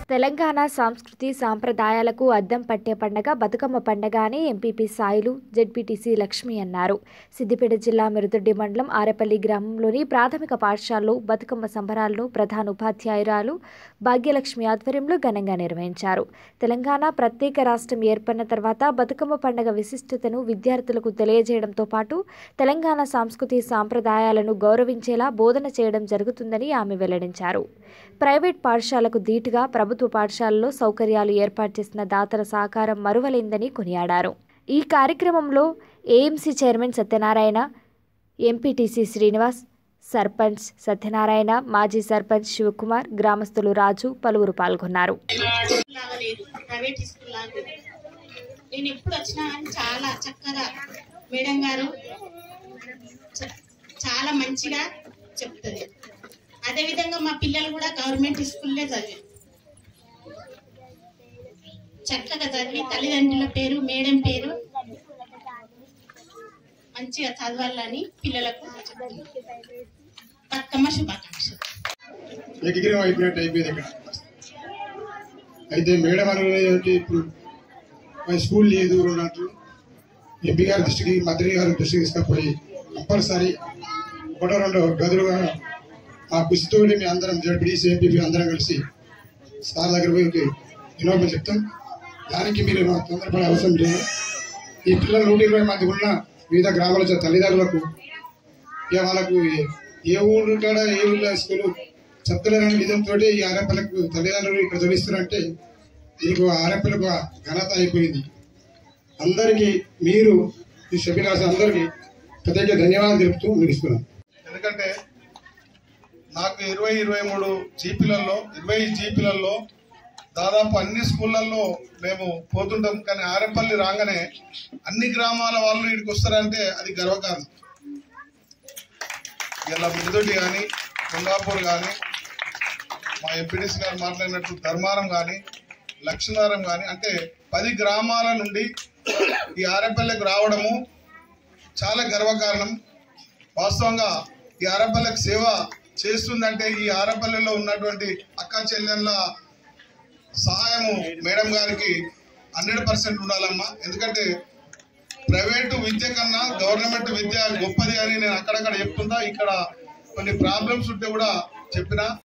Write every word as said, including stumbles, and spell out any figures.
తెలంగాణ సంస్కృతి సాంప్రదాయాలకు అద్దం పట్టే పండగ బతుకమ్మ పండగ అని ఎంపీపీ సాయిలు జెడ్పీటీసీ లక్ష్మి అన్నారు. సిద్దిపేట జిల్లా మిరుదొడ్డి మండలం ఆరేపల్లి గ్రామంలోని ప్రాథమిక పాఠశాలలో బతుకమ్మ సంబరాలను ప్రధాన ఉపాధ్యాయురాలు భాగ్యలక్ష్మి ఆధ్వర్యంలో ఘనంగా నిర్వహించారు. తెలంగాణ ప్రత్యేక రాష్ట్రం ఏర్పడిన తర్వాత బతుకమ్మ పండగ విశిష్టతను విద్యార్థులకు తెలియజేయడంతో పాటు తెలంగాణ సంస్కృతి సాంప్రదాయాలను గౌరవించేలా బోధన చేయడం జరుగుతుందని ఆమె వెల్లడించారు. ప్రైవేట్ పాఠశాలకు ధీటుగా ప్రభుత్వ పాఠశాలలో సౌకర్యాలు ఏర్పాటు చేసిన దాతల సహకారం మరువలేందని కొనియాడారు. ఈ కార్యక్రమంలో AMC chairman Satyanarayana, MPTC Srinivas, sarpanch Satyanarayana, మాజీ సర్పంచ్ శివకుమార్, గ్రామస్తులు రాజు పలువురు పాల్గొన్నారు. నేను ఎప్పుడు వచ్చినా చాలా చక్కగా మేడం గారు చాలా మంచిగా చెప్తుంది. అదేవిధంగా మా పిల్లలు కూడా గవర్నమెంట్ స్కూల్లే చదివారు. చక్కగా చదివి తల్లిదండ్రుల పేరు మేడం పేరు మంచిగా చదవాలని పిల్లలకు బతుకమ్మ శుభాకాంక్షలు. అయితే మేడం అనేది ఇప్పుడు స్కూల్ లేదు ఉన్నట్లు ఎంపీ గారి దృష్టికి మంత్రి గారి దృష్టికి తీసుకపోయి కంపల్సరీ ఒకటో రెండు గదులుగా ఆ కృషితో మీ అందరం జడ్పీడీసీ ఎంపీ అందరం కలిసి సార్ దగ్గర పోయి వినోదం చెప్తాం. దానికి మీరు తొందరపడే అవసరం లేదు. ఈ పిల్లలు నూట ఇరవై మంది ఉన్న వివిధ గ్రామాల తల్లిదండ్రులకు ఇక వాళ్ళకు ఏ ఊరు కాడ ఏ ఊళ్ళో స్కూలు చెప్తలేరని విధంతో ఈ ఆరేపల్లకు తల్లిదండ్రులు ఇక్కడ తొలిస్తున్నారంటే దీనికి ఆరేపల్లకు ఘనత అయిపోయింది. అందరికీ మీరు ఈ సభ్యులు అందరికీ ప్రత్యేక ధన్యవాదాలు తెలుపుతూ ముగిస్తున్నాం. ఎందుకంటే నాకు ఇరవై ఇరవై మూడు జీపీలలో ఇరవై జీపీలలో దాదాపు అన్ని స్కూళ్ళల్లో మేము పోతుంటాం. కానీ ఆరేపల్లి రాగానే అన్ని గ్రామాల వాళ్ళు ఇక్కడికి వస్తారంటే అది గర్వకారణం. ఇలా మిరుదొడ్డి కానీ కొండాపూర్ కానీ మా ఎంపీడీసీ గారు మాట్లాడినట్టు ధర్మారం కానీ లక్ష్మీనారం కానీ అంటే పది గ్రామాల నుండి ఈ ఆరేపల్లికి రావడము చాలా గర్వకారణం. వాస్తవంగా ఈ ఆరేపల్లికి సేవ చేస్తుందంటే ఈ ఆరేపల్లిలో ఉన్నటువంటి అక్క చెల్లెళ్ళ సహాయము మేడం గారికి హండ్రెడ్ పర్సెంట్ ఉండాలమ్మా. ఎందుకంటే ప్రైవేటు విద్య కన్నా గవర్నమెంట్ విద్య గొప్పది అని నేను అక్కడక్కడ చెప్తుంటా. ఇక్కడ కొన్ని ప్రాబ్లమ్స్ ఉంటే కూడా చెప్పినా